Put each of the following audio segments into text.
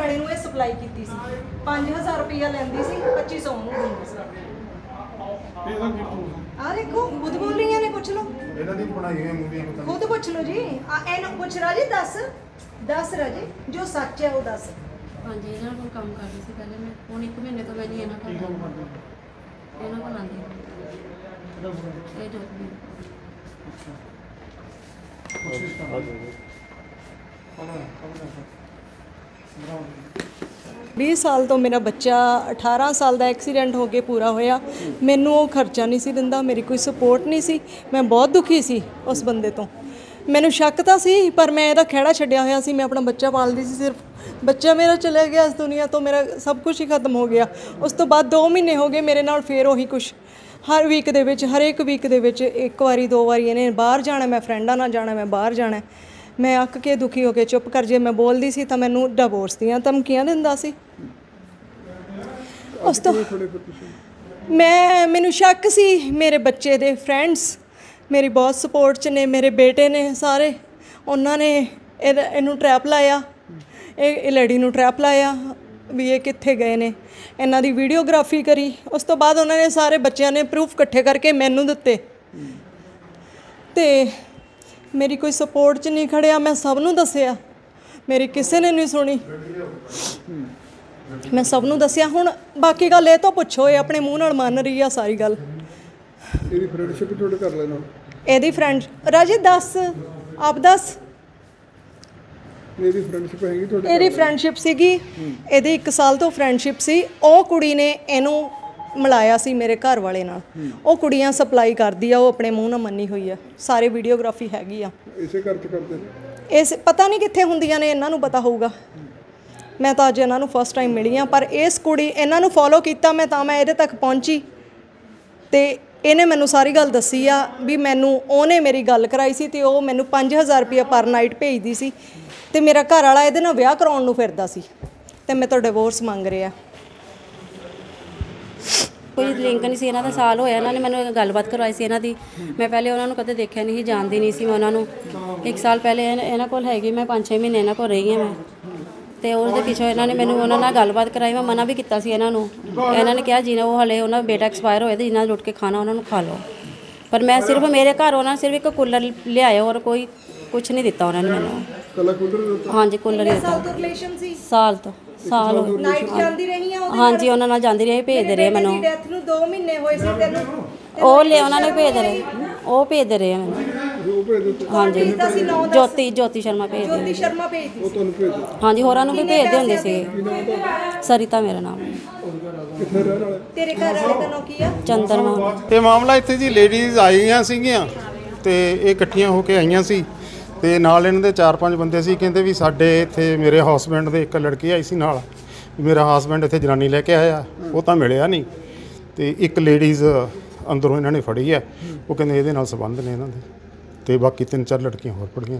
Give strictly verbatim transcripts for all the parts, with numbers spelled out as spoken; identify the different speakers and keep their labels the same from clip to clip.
Speaker 1: ਜਾਣੇ ਨੂੰ ਇਹ ਸਪਲਾਈ ਕੀਤੀ ਸੀ। ਪੰਜ ਹਜ਼ਾਰ ਰੁਪਇਆ ਲੈਂਦੀ ਸੀ, ਪੱਚੀ ਸੌ ਨੂੰ ਦਿੰਦੀ ਸੀ। ਆ ਦੇਖੋ ਖੁਦ ਬੋਲ ਰਹੀਆਂ ਨੇ, ਪੁੱਛ ਲਓ
Speaker 2: ਇਹਨਾਂ ਦੀ ਬਣਾਈ ਹੋਈ ਮੂਵੀ
Speaker 1: ਖੁਦ ਪੁੱਛ ਲਓ ਜੀ। ਆ ਇਹਨੂੰ ਪੁੱਛ ਰਾਜੇ, ਦੱਸ ਦੱਸ ਰਾਜੇ ਜੋ ਸੱਚ ਹੈ ਉਹ ਦੱਸ।
Speaker 3: ਹਾਂਜੀ ਇਹਨਾਂ ਕੋਲ ਕੰਮ ਕਰਦੀ ਸੀ ਪਹਿਲੇ ਮੈਂ, ਹੁਣ ਇੱਕ ਮਹੀਨੇ ਤੋਂ ਮੈਂ ਨਹੀਂ ਇਹਨਾਂ ਕੋਲ ਇਹਨਾਂ ਕੋਲ ਆਉਂਦੀ ਇਹ ਜੋ ਵੀ
Speaker 1: बीस साल तो मेरा बच्चा अठारह साल का एक्सीडेंट हो के पूरा होया। मैनू वो खर्चा नहीं सी दिंदा, मेरी कोई सपोर्ट नहीं सी। मैं बहुत दुखी सी उस बंदे तो। मैनू शक तो सी पर मैं इहदा खैड़ा छड्डिया होया सी। मैं अपना बच्चा पालदी सी, सिर्फ बच्चा मेरा चला गया इस दुनिया तो, मेरा सब कुछ ही खत्म हो गया। उस तो बाद दो महीने हो गए मेरे नाल फिर उही कुछ। हर वीक दे विच, हर एक वीक दे विच एक वारी दो वारी इहने बाहर जाना, मैं फ्रेंडां नाल जाना, मैं बाहर जाना। मैं अक के दुखी हो के चुप कर, जे मैं बोलदी सी तो मैनू डिवोर्स दीयां धमकियां दिंदा सी। उस तो मैं मैनू शक सी मेरे बच्चे दे फ्रेंड्स मेरी बहुत सपोर्ट च ने, मेरे बेटे ने सारे, उन्होंने इनू ट्रैप लाया, ये लड़ी नू ट्रैप लाया भी ये कित्थे गए ने। इन्हां दी वीडियोग्राफी करी। उस तो बाद उन्होंने सारे बच्चों ने प्रूफ इकट्ठे करके मैनू दिते ते मेरी कोई सपोर्ट च नहीं खड़िया। मैं सब नूं दसिया, मेरी किसी ने नहीं सुनी, मैं सब नूं दसिया। हुण बाकी गल ये तो पुछो, ये अपने मूँह नाल मन रही है सारी गल।
Speaker 4: ਇਹਦੀ ਫਰੈਂਡਸ਼ਿਪ ਤੁਹਾਡੇ ਕਰ ਲੈਣਾ
Speaker 1: ਇਹਦੀ ਫਰੈਂਡ ਰਾਜੇ ਦੱਸ, ਆਪ ਦੱਸ।
Speaker 4: ਇਹਦੀ ਫਰੈਂਡਸ਼ਿਪ ਹੈਗੀ ਤੁਹਾਡੇ?
Speaker 1: ਇਹਦੀ ਫਰੈਂਡਸ਼ਿਪ ਸੀਗੀ, ਇਹਦੀ ਇੱਕ ਸਾਲ ਤੋਂ ਫਰੈਂਡਸ਼ਿਪ ਸੀ। ਉਹ ਕੁੜੀ ਨੇ ਇਹਨੂੰ ਮਿਲਾਇਆ ਸੀ ਮੇਰੇ ਘਰ ਵਾਲੇ ਨਾਲ। ਉਹ ਕੁੜੀਆਂ ਸਪਲਾਈ ਕਰਦੀ ਆ, ਉਹ ਆਪਣੇ ਮੂੰਹ ਨਾਲ ਮੰਨੀ ਹੋਈ ਆ, ਸਾਰੇ ਵੀਡੀਓਗ੍ਰਾਫੀ ਹੈਗੀ ਆ।
Speaker 4: ਇਸੇ ਘਰ 'ਚ ਕਰਦੇ ਨੇ?
Speaker 1: ਇਸ ਪਤਾ ਨਹੀਂ ਕਿੱਥੇ ਹੁੰਦੀਆਂ ਨੇ, ਇਹਨਾਂ ਨੂੰ ਪਤਾ ਹੋਊਗਾ। ਮੈਂ ਤਾਂ ਅੱਜ ਇਹਨਾਂ ਨੂੰ ਫਸਟ ਟਾਈਮ ਮਿਲੀ ਆ, ਪਰ ਇਸ ਕੁੜੀ ਇਹਨਾਂ ਨੂੰ ਫੋਲੋ ਕੀਤਾ ਮੈਂ ਤਾਂ ਮੈਂ ਇਹਦੇ ਤੱਕ ਪਹੁੰਚੀ ਤੇ ਇਹਨੇ ਮੈਨੂੰ ਸਾਰੀ ਗੱਲ ਦੱਸੀ ਆ ਵੀ ਮੈਨੂੰ ਉਹਨੇ ਮੇਰੀ ਗੱਲ ਕਰਾਈ ਸੀ ਤੇ ਉਹ ਮੈਨੂੰ ਪੰਜ ਹਜ਼ਾਰ ਰੁਪਇਆ ਪਰ ਨਾਈਟ ਭੇਜਦੀ ਸੀ ਤੇ ਮੇਰਾ ਘਰ ਵਾਲਾ ਇਹਦੇ ਨਾਲ ਵਿਆਹ ਕਰਾਉਣ ਨੂੰ ਫਿਰਦਾ ਸੀ ਤੇ ਮੈਂ ਤੋਂ ਡਿਵੋਰਸ ਮੰਗ ਰਿਹਾ।
Speaker 3: ਕੋਈ ਲਿੰਕ ਨਹੀਂ ਸੀ ਇਹਨਾਂ ਦਾ। ਸਾਲ ਹੋਇਆ ਇਹਨਾਂ ਨੇ ਮੈਨੂੰ ਗੱਲਬਾਤ ਕਰਵਾਈ ਸੀ ਇਹਨਾਂ ਦੀ। ਮੈਂ ਪਹਿਲੇ ਉਹਨਾਂ ਨੂੰ ਕਦੇ ਦੇਖਿਆ ਨਹੀਂ ਸੀ, ਜਾਣਦੀ ਨਹੀਂ ਸੀ ਮੈਂ ਉਹਨਾਂ ਨੂੰ। ਇੱਕ ਸਾਲ ਪਹਿਲੇ ਇਹਨਾਂ ਕੋਲ ਹੈਗੀ, ਮੈਂ ਪੰਜ ਛੇ ਮਹੀਨੇ ਇਹਨਾਂ ਕੋਲ ਰਹੀ ਹਾਂ ਮੈਂ ਤੇ ਉਹਦੇ ਪਿੱਛੋਂ ਇਹਨਾਂ ਨੇ ਮੈਨੂੰ ਉਹਨਾਂ ਨਾਲ ਗੱਲਬਾਤ ਕਰਾਈ। ਮੈਂ ਮਨਾ ਵੀ ਕੀਤਾ ਸੀ ਇਹਨਾਂ ਨੂੰ। ਇਹਨਾਂ ਨੇ ਕਿਹਾ ਜਿਹਨਾਂ ਉਹ ਹਲੇ ਉਹਨਾਂ ਬੇਟਾ ਐਕਸਪਾਇਰ ਹੋਇਆ ਤੇ ਜਿਹਨਾਂ ਲੁੱਟ ਕੇ ਖਾਣਾ ਉਹਨਾਂ ਨੂੰ ਖਾ ਲਓ। ਪਰ ਮੈਂ ਸਿਰਫ ਮੇਰੇ ਘਰ ਉਹਨਾਂ ਸਿਰਫ ਇੱਕ ਕੂਲਰ ਲਿਆਇਆ ਔਰ ਕੋਈ ਕੁਝ ਨਹੀਂ ਦਿੱਤਾ ਉਹਨਾਂ ਨੇ ਮੈਨੂੰ।
Speaker 4: ਕੱਲਾ ਕੂਲਰ ਦਿੱਤਾ?
Speaker 3: ਹਾਂਜੀ ਕੂਲਰ ਹੀ ਦਿੱਤਾ।
Speaker 1: ਸਾਲ ਤੋਂ ਰਿਲੇਸ਼ਨ ਸੀ?
Speaker 3: ਸਾਲ ਤੋਂ ਸਾਲ ਹੋ
Speaker 1: ਨਾਈਟ ਜਾਂਦੀ ਰਹੀ ਆ ਉਹਦੇ?
Speaker 3: ਹਾਂਜੀ ਉਹਨਾਂ ਨਾਲ ਜਾਂਦੀ ਰਹੀ, ਭੇਜਦੇ ਰਹੇ ਮੈਨੂੰ।
Speaker 1: ਡੈਥ ਨੂੰ ਦੋ ਮਹੀਨੇ ਹੋਏ ਸੀ ਤੈਨੂੰ?
Speaker 3: ਉਹ ਲੈ ਉਹਨਾਂ ਨੇ ਭੇਜਦੇ ਰਹੇ, ਉਹ ਭੇਜਦੇ ਰਹੇ ਮੈਨੂੰ।
Speaker 4: ਉਹ ਭੇਜ ਦਿੱਤਾ?
Speaker 3: ਹਾਂਜੀ ਜੋਤੀ ਜੋਤੀ ਸ਼ਰਮਾ ਭੇਜਦੇ
Speaker 1: ਜੋਤੀ ਸ਼ਰਮਾ ਭੇਜਦੀ
Speaker 4: ਉਹ ਤੁਹਾਨੂੰ ਭੇਜ ਦਿੱਤਾ?
Speaker 3: ਹਾਂਜੀ ਹੋਰਾਂ ਨੂੰ ਵੀ ਭੇਜਦੇ ਹੁੰਦੇ ਸੀ। ਸਰਿਤਾ ਮੇਰਾ ਨਾਮ।
Speaker 4: ਕਿੱਥੇ ਰਹਿਣ ਵਾਲੇ?
Speaker 1: ਤੇਰੇ ਘਰ ਵਾਲੇ ਦਾ ਨਾਮ ਕੀ ਆ?
Speaker 3: ਚੰਦਰਮਾ।
Speaker 2: ਇਹ ਮਾਮਲਾ ਇੱਥੇ ਜੀ ਲੇਡੀਜ਼ ਆਈਆਂ ਸੀਗੀਆਂ ਤੇ ਇਹ ਇਕੱਠੀਆਂ ਹੋ ਕੇ ਆਈਆਂ ਸੀ ਤੇ ਨਾਲ ਇਹਨਾਂ ਦੇ ਚਾਰ ਪੰਜ ਬੰਦੇ ਸੀ। ਕਹਿੰਦੇ ਵੀ ਸਾਡੇ ਇੱਥੇ ਮੇਰੇ ਹਸਬੈਂਡ ਦੇ ਇੱਕ ਲੜਕੀ ਆਈ ਸੀ ਨਾਲ, ਮੇਰਾ ਹਸਬੈਂਡ ਇੱਥੇ ਜਨਾਨੀ ਲੈ ਕੇ ਆਇਆ, ਉਹ ਤਾਂ ਮਿਲਿਆ ਨਹੀਂ ਤੇ ਇੱਕ ਲੇਡੀਜ਼ ਅੰਦਰੋਂ ਇਹਨਾਂ ਨੇ ਫੜੀ ਹੈ। ਉਹ ਕਹਿੰਦੇ ਇਹਦੇ ਨਾਲ ਸੰਬੰਧ ਨੇ ਇਹਨਾਂ ਦੇ ਤੇ ਬਾਕੀ ਤਿੰਨ ਚਾਰ ਲੜਕੀਆਂ ਹੋਰ ਫੜੀਆਂ।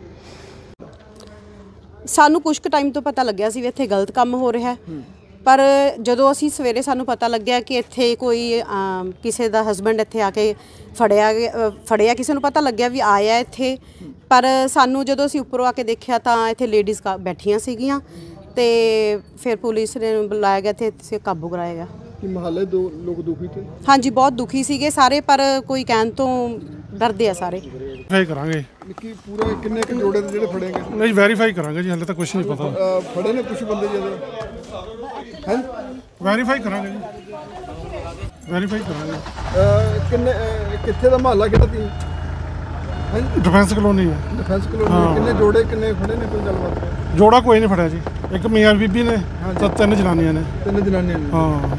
Speaker 5: ਸਾਨੂੰ ਕੁਝ ਕੁ ਟਾਈਮ ਤੋਂ ਪਤਾ ਲੱਗਿਆ ਸੀ ਵੀ ਇੱਥੇ ਗਲਤ ਕੰਮ ਹੋ ਰਿਹਾ, ਪਰ ਜਦੋਂ ਅਸੀਂ ਸਵੇਰੇ ਸਾਨੂੰ ਪਤਾ ਲੱਗਿਆ ਕਿ ਇੱਥੇ ਕੋਈ ਕਿਸੇ ਦਾ ਹਸਬੈਂਡ ਇੱਥੇ ਆ ਕੇ ਫੜਿਆ ਫੜਿਆ ਕਿਸੇ ਨੂੰ ਪਤਾ ਲੱਗਿਆ ਵੀ ਆਇਆ ਇੱਥੇ। ਪਰ ਸਾਨੂੰ ਜਦੋਂ ਅਸੀਂ ਉੱਪਰੋਂ ਆ ਕੇ ਦੇਖਿਆ ਤਾਂ ਇੱਥੇ ਲੇਡੀਜ਼ ਬੈਠੀਆਂ ਸੀਗੀਆਂ ਤੇ ਫਿਰ ਪੁਲਿਸ ਨੇ ਬੁਲਾਇਆ ਗਿਆ ਤੇ ਇੱਥੇ ਕਾਬੂ ਕਰਾਇਆ ਗਿਆ।
Speaker 4: ਕਿ ਮਹੱਲੇ ਦੋ ਲੋਕ ਦੁਖੀ ਤੇ?
Speaker 5: ਹਾਂਜੀ ਬਹੁਤ ਦੁਖੀ ਸੀਗੇ ਸਾਰੇ, ਪਰ ਕੋਈ ਕਹਿਣ ਤੋਂ ਡਰਦੇ ਆ ਸਾਰੇ।
Speaker 6: ਵੈਰੀਫਾਈ ਕਰਾਂਗੇ
Speaker 4: ਕਿ ਪੂਰਾ ਕਿੰਨੇ ਕੁ ਜੋੜੇ ਦੇ ਜਿਹੜੇ ਫੜੇਗੇ?
Speaker 6: ਨਹੀਂ ਵੈਰੀਫਾਈ ਕਰਾਂਗੇ ਜੀ, ਹਾਲੇ ਤਾਂ ਕੁਝ ਨਹੀਂ ਪਤਾ।
Speaker 4: ਫੜੇ ਨੇ ਕੁਝ ਬੰਦੇ ਜਿਹਦੇ ਹੈ?
Speaker 6: ਵੈਰੀਫਾਈ ਕਰਾਂਗੇ ਜੀ, ਵੈਰੀਫਾਈ ਕਰਾਂਗੇ।
Speaker 4: ਕਿੰਨੇ ਕਿੱਥੇ ਦਾ ਮਹੱਲਾ ਕਿਹੜਾ ਤੀ?
Speaker 6: ਡਿਫੈਂਸ ਕਲੋਨੀ ਹੈ।
Speaker 4: Defence Colony. ਕਿੰਨੇ ਜੋੜੇ ਕਿੰਨੇ ਫੜੇ ਨੇ? ਕੋਈ ਗੱਲਬਾਤ?
Speaker 6: ਜੋੜਾ ਕੋਈ ਨਹੀਂ ਫੜਿਆ ਜੀ, ਇੱਕ ਮੀਆਂ ਬੀਬੀ ਨੇ ਤੇ ਤਿੰਨ ਜਨਾਨੀਆਂ ਨੇ।
Speaker 4: ਤਿੰਨ ਜਨਾਨੀਆਂ ਨੇ?
Speaker 6: ਹਾਂ।